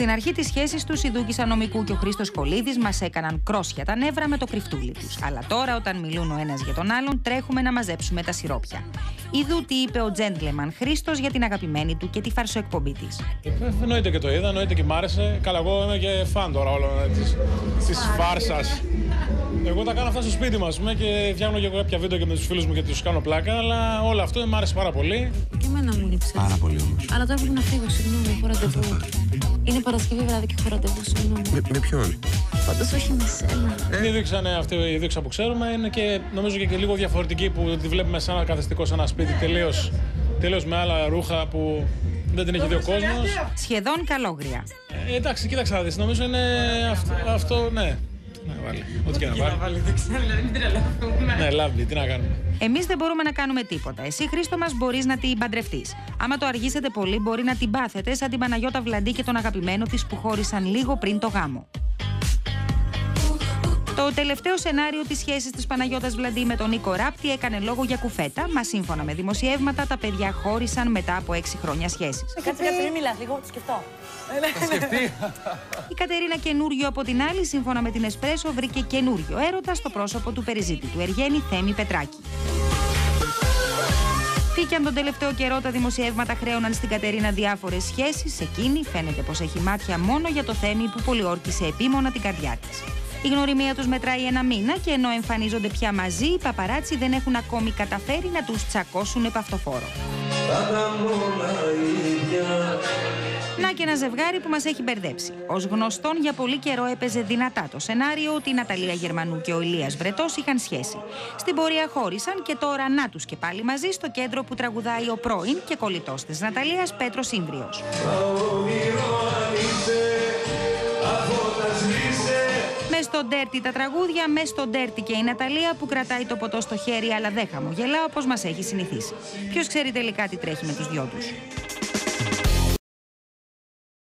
Στην αρχή της σχέσης τους, η Δούκης Ανομικού και ο Χρήστος Κολίδης μας έκαναν κρόσια τα νεύρα με το κρυφτούλι τους. Αλλά τώρα, όταν μιλούν ο ένας για τον άλλον, τρέχουμε να μαζέψουμε τα σιρόπια. Είδου τι είπε ο gentleman Χρήστος για την αγαπημένη του και τη φαρσοεκπομπή της. Εννοείται και το είδα, εννοείται και μ' άρεσε. Καλά, εγώ είμαι και φαν τώρα όλων της φάρσας. Εγώ τα κάνω αυτά στο σπίτι μας και φτιάχνω και κάποια βίντεο και με τους φίλους μου και τους κάνω πλάκα, αλλά όλο αυτό μου άρεσε πάρα πολύ. Και εμένα μου λείψε. Πάρα πολύ όμως. Αλλά τώρα πρέπει να φύγω, συγγνώμη, έχω ραντεβού. Είναι Παρασκευή βράδυ και έχω ραντεβού, συγγνώμη. Με ποιον? Πάντως όχι με σένα. Η Δούξα, αυτή η Δούξα που ξέρουμε είναι και νομίζω και λίγο διαφορετική, που τη βλέπουμε σαν ένα καθεστικό, σαν ένα σπίτι τελείως με άλλα ρούχα που δεν την έχει δει ο κόσμος. Σχεδόν καλόγρια. Εντάξει, κοίταξε να δεις, νομίζω είναι αυτό, ναι. Ναι, βάλει. Ό,τι και να βάλει. Δεν ξέρω, δηλαδή μην τρελαθούμε. Ναι, lovely, τι να κάνουμε. Εμείς δεν μπορούμε να κάνουμε τίποτα. Εσύ, Χρήστο μας, μπορείς να την παντρευτείς. Άμα το αργήσετε πολύ, μπορεί να την πάθετε σαν την Παναγιώτα Βλαντή και τον αγαπημένο της που χώρισαν λίγο πριν το γάμο. Το τελευταίο σενάριο της σχέσης της Παναγιώτας Βλαντή με τον Νίκο Ράπτη έκανε λόγο για κουφέτα, μα σύμφωνα με δημοσιεύματα τα παιδιά χώρισαν μετά από 6 χρόνια σχέσης. Κάτσε, μην μιλάς λίγο, το σκεφτώ. Θα σκεφτεί. Η Κατερίνα καινούριο από την άλλη, σύμφωνα με την Εσπρέσο, βρήκε καινούριο έρωτα στο πρόσωπο του περιζήτη του Εργένη Θέμη Πετράκη. Τι κι αν τον τελευταίο καιρό τα δημοσιεύματα χρέωναν στην Κατερίνα διάφορες σχέσεις, εκείνη φαίνεται πως έχει μάτια μόνο για το Θέμη που πολιόρκησε επίμονα την καρδιά της. Η γνωριμία τους μετράει 1 μήνα και ενώ εμφανίζονται πια μαζί, οι παπαράτσι δεν έχουν ακόμη καταφέρει να τους τσακώσουν επαυτοφόρο. Να και ένα ζευγάρι που μας έχει μπερδέψει. Ως γνωστόν, για πολύ καιρό έπαιζε δυνατά το σενάριο ότι η Ναταλία Γερμανού και ο Ηλίας Βρετός είχαν σχέση. Στην πορεία χώρισαν και τώρα να τους και πάλι μαζί στο κέντρο που τραγουδάει ο πρώην και κολλητός της Ναταλίας, Πέτρος Ήμβριος. Μες στο ντέρτι τα τραγούδια, μες στο ντέρτι και η Ναταλία που κρατάει το ποτό στο χέρι αλλά δεν χαμογελά όπως μας έχει συνηθίσει. Ποιος ξέρει τελικά τι τρέχει με τους δυο τους.